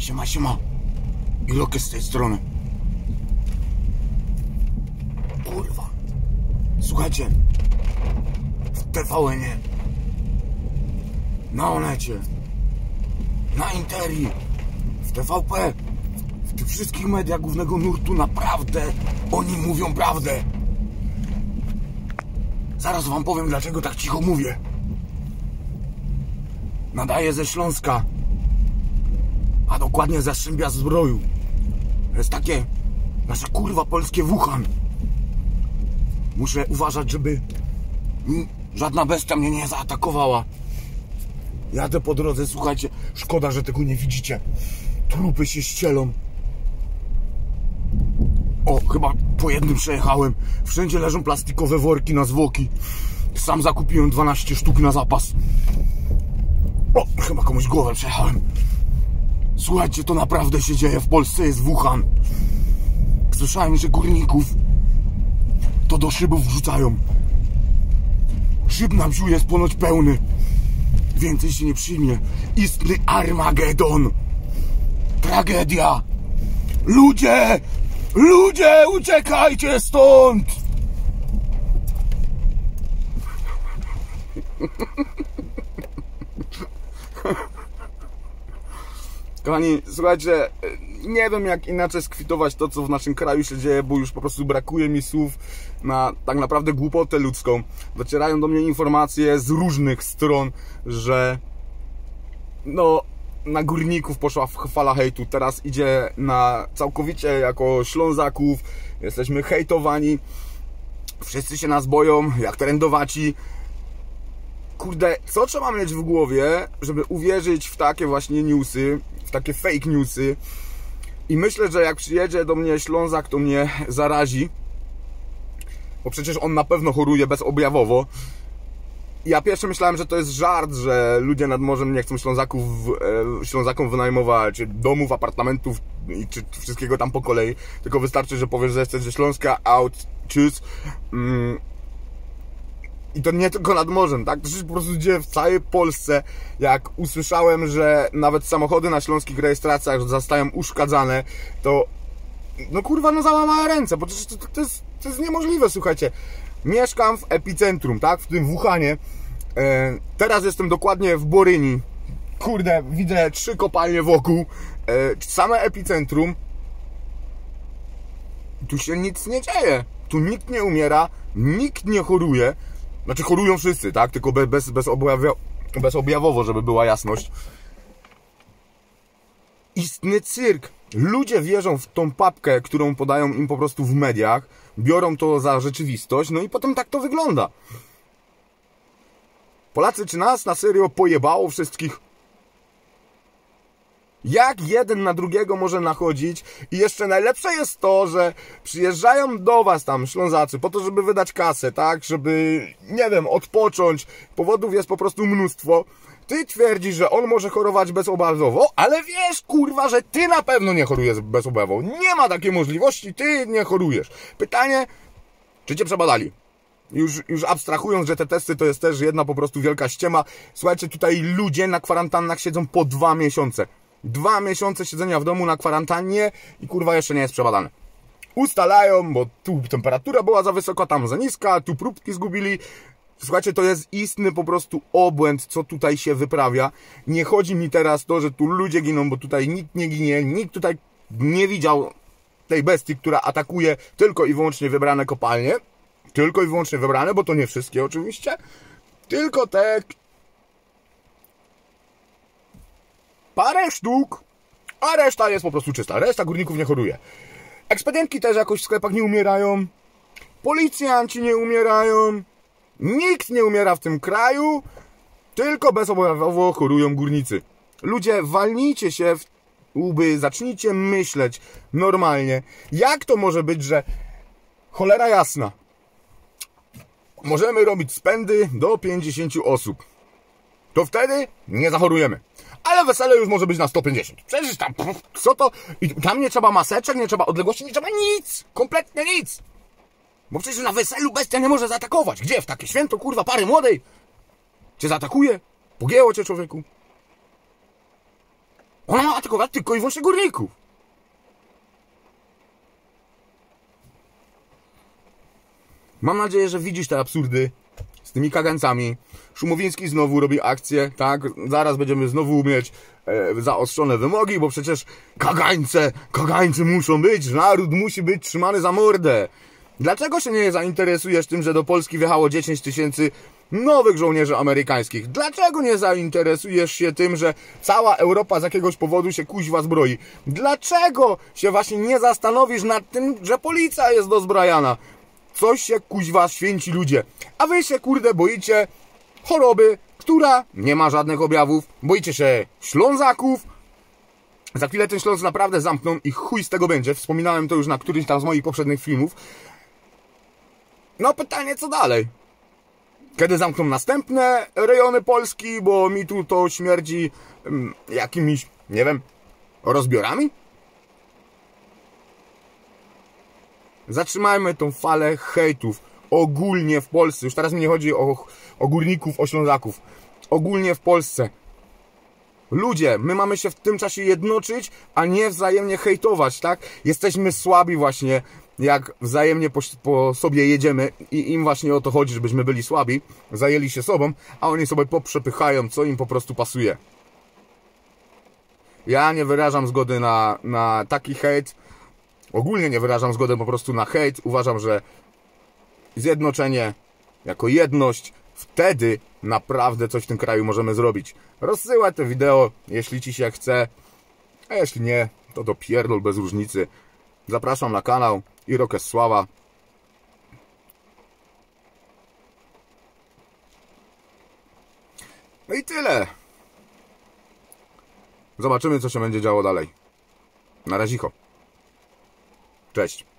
Siema, siema. Ilokę z tej strony. Kurwa. Słuchajcie. W TVN-ie. Na Onecie. Na Interi. W TVP. W tych wszystkich mediach głównego nurtu naprawdę oni mówią prawdę. Zaraz wam powiem, dlaczego tak cicho mówię. Nadaję ze Śląska, a dokładnie z Jastrzębia-Zdroju. To jest takie nasze kurwa polskie Wuhan. Muszę uważać, żeby żadna bestia mnie nie zaatakowała. Jadę po drodze, słuchajcie, szkoda, że tego nie widzicie. Trupy się ścielą. O, chyba po jednym przejechałem. Wszędzie leżą plastikowe worki na zwłoki. Sam zakupiłem 12 sztuk na zapas. O, chyba komuś głowę przejechałem. Słuchajcie, to naprawdę się dzieje. W Polsce jest Wuhan. Słyszałem, że górników to do szybów wrzucają. Szyb na wsiu jest ponoć pełny. Więcej się nie przyjmie. Istny Armagedon. Tragedia. Ludzie! Ludzie, uciekajcie stąd! Kochani, słuchajcie, nie wiem jak inaczej skwitować to, co w naszym kraju się dzieje, bo już po prostu brakuje mi słów na tak naprawdę głupotę ludzką. Docierają do mnie informacje z różnych stron, że no na górników poszła fala hejtu. Teraz idzie na całkowicie jako Ślązaków. Jesteśmy hejtowani. Wszyscy się nas boją, jak trendowaci. Kurde, co trzeba mieć w głowie, żeby uwierzyć w takie właśnie newsy, w takie fake newsy. I myślę, że jak przyjedzie do mnie Ślązak, to mnie zarazi. Bo przecież on na pewno choruje bezobjawowo. Ja pierwsze myślałem, że to jest żart, że ludzie nad morzem nie chcą Ślązakom wynajmować domów, apartamentów czy wszystkiego tam po kolei. Tylko wystarczy, że powiesz, że jesteś ze Śląska, out, choose. I to nie tylko nad morzem, tak? To się po prostu dzieje w całej Polsce. Jak usłyszałem, że nawet samochody na śląskich rejestracjach zostają uszkadzane, to no kurwa, no załamałem ręce, bo to jest niemożliwe, słuchajcie. Mieszkam w epicentrum, tak? W tym Wuhanie. Teraz jestem dokładnie w Boryni. Kurde, widzę 3 kopalnie wokół. Same epicentrum. Tu się nic nie dzieje. Tu nikt nie umiera, nikt nie choruje. Znaczy chorują wszyscy, tak? Tylko bezobjawowo, żeby była jasność. Istny cyrk. Ludzie wierzą w tą papkę, którą podają im po prostu w mediach. Biorą to za rzeczywistość, no i potem tak to wygląda. Polacy, czy nas na serio pojebało wszystkich? Jak jeden na drugiego może nachodzić? I jeszcze najlepsze jest to, że przyjeżdżają do was tam Ślązacy po to, żeby wydać kasę, tak? Żeby, nie wiem, odpocząć. Powodów jest po prostu mnóstwo. Ty twierdzisz, że on może chorować bezobawowo, ale wiesz, kurwa, że ty na pewno nie chorujesz bezobawowo. Nie ma takiej możliwości, ty nie chorujesz. Pytanie, czy cię przebadali? Już abstrahując, że te testy to jest też jedna po prostu wielka ściema. Słuchajcie, tutaj ludzie na kwarantannach siedzą po 2 miesiące. 2 miesiące siedzenia w domu na kwarantannie i kurwa jeszcze nie jest przebadane. Ustalają, bo tu temperatura była za wysoka, tam za niska, tu próbki zgubili. Słuchajcie, to jest istny po prostu obłęd, co tutaj się wyprawia. Nie chodzi mi teraz to, że tu ludzie giną, bo tutaj nikt nie ginie, nikt tutaj nie widział tej bestii, która atakuje tylko i wyłącznie wybrane kopalnie. Tylko i wyłącznie wybrane, bo to nie wszystkie oczywiście. Tylko te parę sztuk, a reszta jest po prostu czysta. Reszta górników nie choruje. Ekspedientki też jakoś w sklepach nie umierają. Policjanci nie umierają. Nikt nie umiera w tym kraju. Tylko bezobjawowo chorują górnicy. Ludzie, walnijcie się w łby, zacznijcie myśleć normalnie. Jak to może być, że cholera jasna, możemy robić spędy do 50 osób. To wtedy nie zachorujemy. Ale wesele już może być na 150. Przecież tam, co to? I tam nie trzeba maseczek, nie trzeba odległości, nie trzeba nic. Kompletnie nic. Bo przecież na weselu bestia nie może zaatakować. Gdzie? W takie święto, kurwa, pary młodej cię zaatakuje? Pogięło cię, człowieku. Ona ma tylko atakować tylko i wyłącznie górników. Mam nadzieję, że widzisz te absurdy z tymi kagańcami. Szumowiński znowu robi akcję, tak? Zaraz będziemy znowu mieć zaostrzone wymogi, bo przecież kagańcy muszą być, naród musi być trzymany za mordę. Dlaczego się nie zainteresujesz tym, że do Polski wjechało 10 tysięcy nowych żołnierzy amerykańskich? Dlaczego nie zainteresujesz się tym, że cała Europa z jakiegoś powodu się kuźwa zbroi? Dlaczego się właśnie nie zastanowisz nad tym, że policja jest dozbrajana? Coś się kuźwa święci ludzie. A wy się kurde boicie choroby, która nie ma żadnych objawów. Boicie się Ślązaków. Za chwilę ten Śląsk naprawdę zamkną i chuj z tego będzie. Wspominałem to już na którymś tam z moich poprzednich filmów. No pytanie, co dalej? Kiedy zamkną następne rejony Polski, bo mi tu to śmierdzi jakimiś, nie wiem, rozbiorami? Zatrzymajmy tą falę hejtów ogólnie w Polsce. Już teraz mi nie chodzi o górników, o Ślązaków. Ogólnie w Polsce. Ludzie, my mamy się w tym czasie jednoczyć, a nie wzajemnie hejtować, tak? Jesteśmy słabi właśnie, jak wzajemnie po sobie jedziemy i im właśnie o to chodzi, żebyśmy byli słabi, zajęli się sobą, a oni sobie poprzepychają, co im po prostu pasuje. Ja nie wyrażam zgody na taki hejt. Ogólnie nie wyrażam zgody po prostu na hejt. Uważam, że zjednoczenie jako jedność, wtedy naprawdę coś w tym kraju możemy zrobić. Rozsyłaj to wideo, jeśli ci się chce, a jeśli nie, to dopierdol bez różnicy. Zapraszam na kanał Irokes Sława. No i tyle. Zobaczymy, co się będzie działo dalej. Na razie. Cześć.